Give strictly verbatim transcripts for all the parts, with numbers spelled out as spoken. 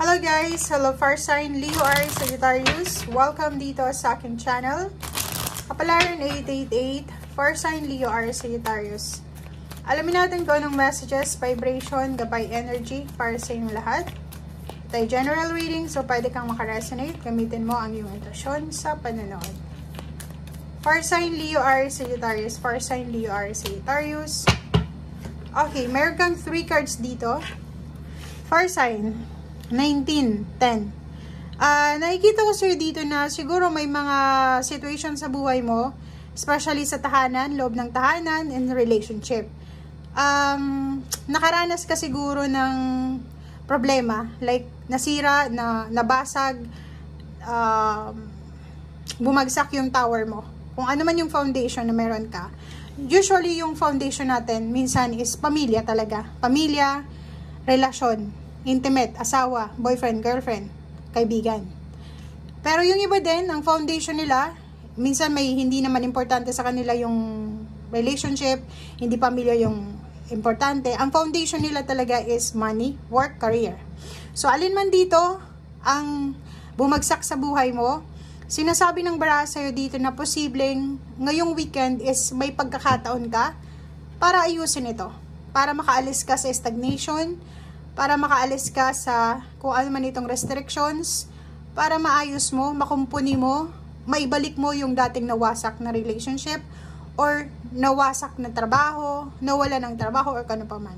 Hello guys! Hello Fire Sign, Leo, Aries, Sagittarius. Welcome dito sa aking channel. Kapalaran eight eight eight, Fire Sign, Leo, Aries, Sagittarius. Alamin natin kung anong messages, vibration, gabay, energy para sa inyong lahat. Ito ay general reading, so pwede kang makaresonate. Gamitin mo ang iyong intuition sa panonood. Fire Sign, Leo, Aries, Sagittarius. Fire Sign, Leo, Aries, Sagittarius. Okay, meron kang three cards dito. Fire Sign nineteen ten. Uh, nakikita ko sa'yo dito na siguro may mga situation sa buhay mo, especially sa tahanan, loob ng tahanan, and relationship. Um, nakaranas ka siguro ng problema, like nasira, na nabasag, um, bumagsak yung tower mo. Kung ano man yung foundation na meron ka. Usually yung foundation natin minsan is pamilya talaga. Pamilya, relasyon, intimate, asawa, boyfriend, girlfriend, kaibigan. Pero yung iba din, ang foundation nila, minsan may hindi naman importante sa kanila yung relationship, hindi pamilya yung importante. Ang foundation nila talaga is money, work, career. So, alin man dito ang bumagsak sa buhay mo, sinasabi ng baraha sa'yo dito na posibleng ngayong weekend is may pagkakataon ka para ayusin ito. Para makaalis ka sa stagnation, para makaalis ka sa kung ano man itong restrictions, para maayos mo, makumpuni mo, maibalik mo yung dating nawasak na relationship, or nawasak na trabaho, nawala ng trabaho, or kano pa man.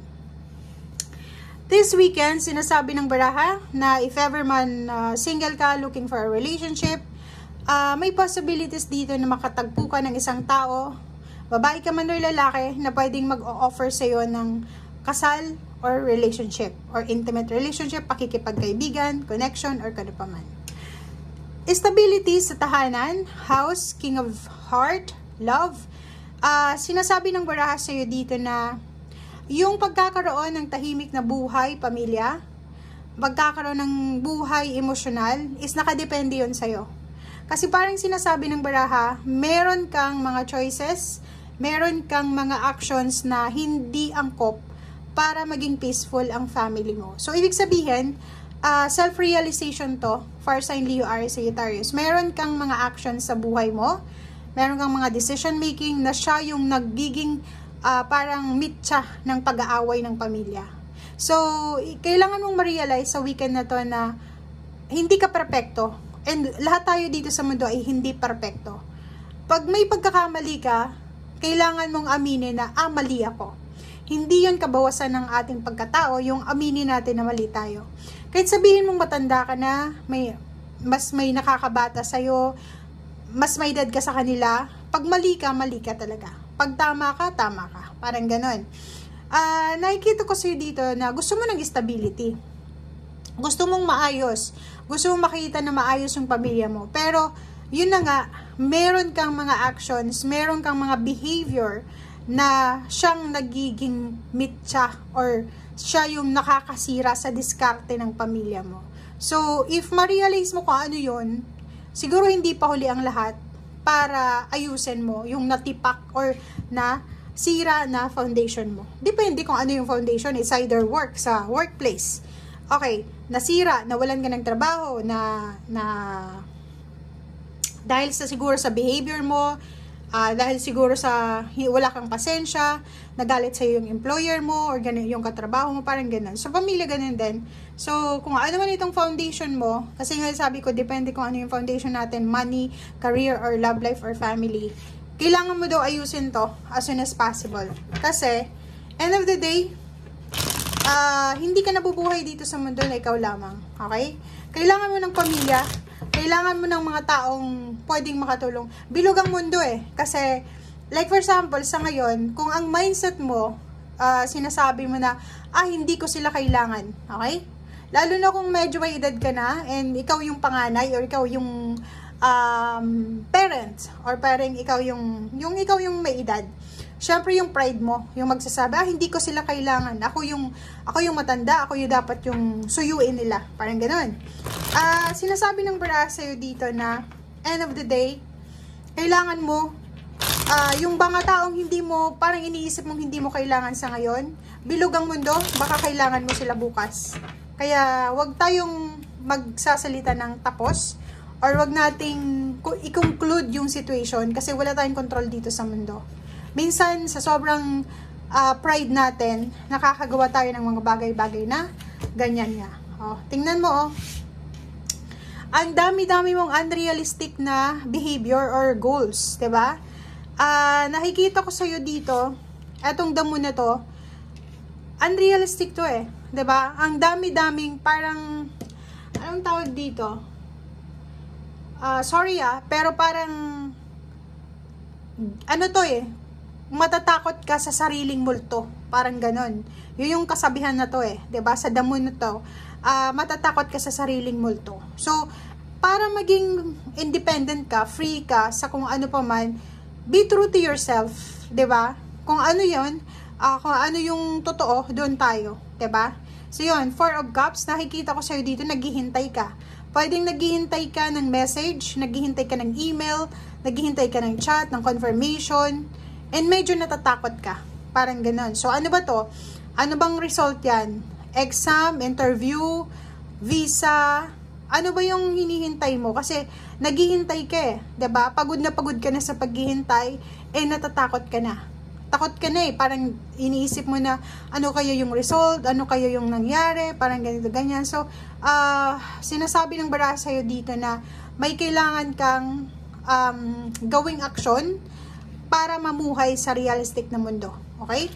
This weekend, sinasabi ng baraha na if ever man uh, single ka, looking for a relationship, uh, may possibilities dito na makatagpo ka ng isang tao, babae ka man o lalaki, na pwedeng mag-offer sa'yo ng kasal, or relationship, or intimate relationship, pakikipagkaibigan, connection, or kano pa man. Stability sa tahanan, house, king of heart, love. Uh, sinasabi ng baraha sa'yo dito na yung pagkakaroon ng tahimik na buhay, pamilya, pagkakaroon ng buhay emosyonal, is nakadepende yun sa'yo. Kasi parang sinasabi ng baraha, meron kang mga choices, meron kang mga actions na hindi angkop para maging peaceful ang family mo. So, ibig sabihin, uh, self-realization to, Fire Sign, Leo, Aries, Sagittarius. Meron kang mga actions sa buhay mo, meron kang mga decision-making na siya yung nagiging uh, parang mitya ng pag-aaway ng pamilya. So, kailangan mong ma-realize sa weekend na to na hindi ka perfecto. And lahat tayo dito sa mundo ay hindi perfecto. Pag may pagkakamali ka, kailangan mong aminin na, ah, mali ako. Hindi yun kabawasan ng ating pagkatao, yung aminin natin na mali tayo. Kahit sabihin mong matanda ka na, may, mas may nakakabata sa'yo, mas may edad ka sa kanila, pag mali ka, mali ka talaga. Pag tama ka, tama ka. Parang ganon. Uh, nakikita ko sa'yo dito na gusto mo ng stability. Gusto mong maayos. Gusto mong makita na maayos yung pamilya mo. Pero, yun na nga, meron kang mga actions, meron kang mga behavior na siyang nagiging mitya or siya yung nakakasira sa diskarte ng pamilya mo. So, if ma-realize mo kung ano yun, siguro hindi pa huli ang lahat para ayusin mo yung natipak or na sira na foundation mo. Depende kung ano yung foundation. It's either work, sa workplace. Okay, nasira, nawalan ka ng trabaho, na, na dahil sa siguro sa behavior mo, Uh, dahil siguro sa wala kang pasensya, nagalit sa yung employer mo, or ganun, yung katrabaho mo, parang ganun. So, pamilya ganun din. So, kung ano man itong foundation mo, kasi nga sabi ko, depende kung ano yung foundation natin, money, career, or love life, or family. Kailangan mo daw ayusin to as soon as possible. Kasi, end of the day, uh, hindi ka nabubuhay dito sa mundo na ikaw lamang. Okay? Kailangan mo ng pamilya, kailangan mo ng mga taong pwedeng makatulong. Bilog ang mundo eh. Kasi, like for example, sa ngayon, kung ang mindset mo, uh, sinasabi mo na, ah, hindi ko sila kailangan. Okay? Lalo na kung medyo may edad ka na, and ikaw yung panganay, or ikaw yung um, parent, or parang ikaw yung, yung ikaw yung may edad. Siyempre yung pride mo, yung magsasabi, ah, hindi ko sila kailangan. Ako yung, ako yung matanda, ako yung dapat yung suyuin nila. Parang gano'n. Ah, uh, sinasabi ng baraha sa'yo dito na, end of the day, kailangan mo, uh, yung mga taong hindi mo, parang iniisip mong hindi mo kailangan sa ngayon, bilog ang mundo, baka kailangan mo sila bukas. Kaya, wag tayong magsasalita ng tapos or wag nating i-conclude yung situation kasi wala tayong control dito sa mundo. Minsan, sa sobrang uh, pride natin, nakakagawa tayo ng mga bagay-bagay na ganyan nga. Oh, tingnan mo, oh. Ang dami-dami mong unrealistic na behavior or goals, 'di ba? Ah, uh, nakikita ko sa iyo dito, etong damo na to, unrealistic to eh, 'di ba? Ang dami-daming parang anong tawag dito? Uh, sorry ah, pero parang ano to eh, matatakot ka sa sariling multo, parang ganon. Yun yung kasabihan na to eh, 'di ba? Sa damo na to, uh, matatakot ka sa sariling multo. So, para maging independent ka, free ka sa kung ano pa man, be true to yourself, 'di ba? Kung ano 'yon, uh, kung ano yung totoo, doon tayo, 'di ba? So, yun, Four of Cups, nakikita ko sa'yo dito, naghihintay ka. Pwedeng naghihintay ka ng message, naghihintay ka ng email, naghihintay ka ng chat, ng confirmation, and medyo natatakot ka. Parang ganon. So, ano ba to? Ano bang result yan? Exam, interview, visa, ano ba yung hinihintay mo? Kasi, naghihintay ka eh. Diba? Pagod na pagod ka na sa paghihintay, eh natatakot ka na. Takot ka na eh. Parang iniisip mo na, ano kaya yung result? Ano kaya yung nangyari? Parang ganito, ganyan. So, uh, sinasabi ng baraha sa'yo dito na may kailangan kang um, gawing aksyon para mamuhay sa realistic na mundo. Okay?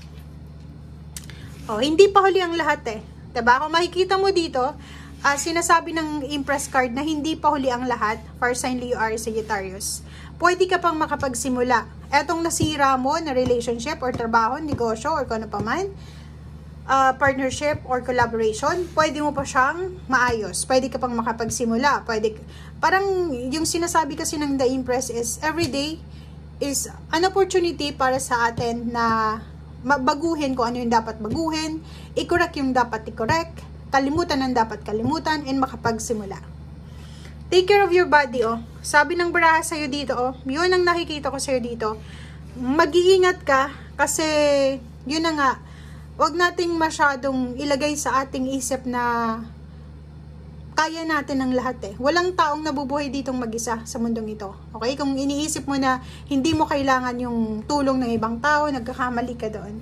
Oh, hindi pa huli ang lahat eh. Diba? Kung makikita mo dito, uh, sinasabi ng Empress card na hindi pa huli ang lahat. Fire sign Leo, Aries, Sagittarius. Pwede ka pang makapagsimula. Etong nasira mo na relationship or trabaho, negosyo, or kung ano pa man, uh, partnership or collaboration, pwede mo pa siyang maayos. Pwede ka pang makapagsimula. Pwede, parang yung sinasabi kasi ng The Empress is, every day is an opportunity para sa atin na baguhin kung ano yung dapat baguhin, i-correct yung dapat i-correct, kalimutan ang dapat kalimutan, and makapagsimula. Take care of your body, oh. Sabi ng baraha sa'yo dito, oh. Yun ang nakikita ko sa'yo dito. Mag-iingat ka kasi, yun na nga, wag nating masyadong ilagay sa ating isip na kaya natin ang lahat eh. Walang taong nabubuhay ditong mag-isa sa mundong ito. Okay? Kung iniisip mo na hindi mo kailangan yung tulong ng ibang tao, nagkakamali ka doon.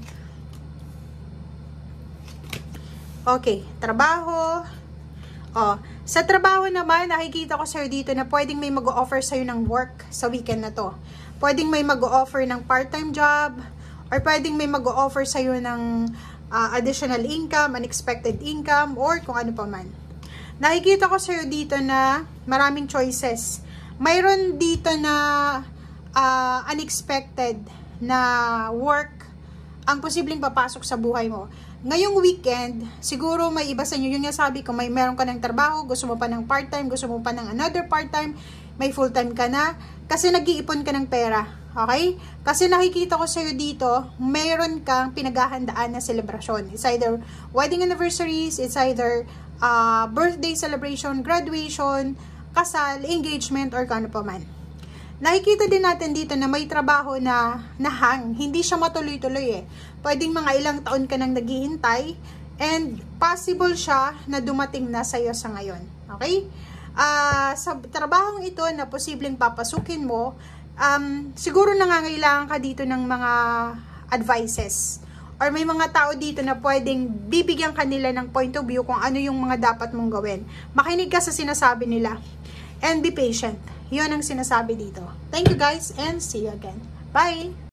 Okay, trabaho. Oh, sa trabaho naman, nakikita ko sa'yo dito na pwedeng may mag-o-offer sa'yo ng work sa weekend na to. Pwedeng may mag-o-offer ng part-time job, or pwedeng may mag-o-offer sa'yo ng uh, additional income, unexpected income, or kung ano pa man. Nakikita ko sa'yo dito na maraming choices. Mayroon dito na uh, unexpected na work ang posibleng papasok sa buhay mo. Ngayong weekend, siguro may iba sa inyo, yung nasabi ko, may meron ka ng trabaho, gusto mo pa ng part-time, gusto mo pa ng another part-time, may full-time ka na, kasi nag-iipon ka ng pera, okay? Kasi nakikita ko sa'yo dito, mayroon kang pinaghahandaan na selebrasyon. It's either wedding anniversaries, it's either uh, birthday celebration, graduation, kasal, engagement, or kano pa man. Nakikita din natin dito na may trabaho na nahang, hindi siya matuloy-tuloy eh. Pwedeng mga ilang taon ka nang naghihintay and possible siya na dumating na sa'yo sa ngayon. Okay? Uh, sa trabahong ito na posibleng papasukin mo, um, siguro nangangailangan ka dito ng mga advices. Or may mga tao dito na pwedeng bibigyan kanila ng point of view kung ano yung mga dapat mong gawin. Makinig ka sa sinasabi nila. And be patient. Yun ang sinasabi dito. Thank you guys and see you again. Bye!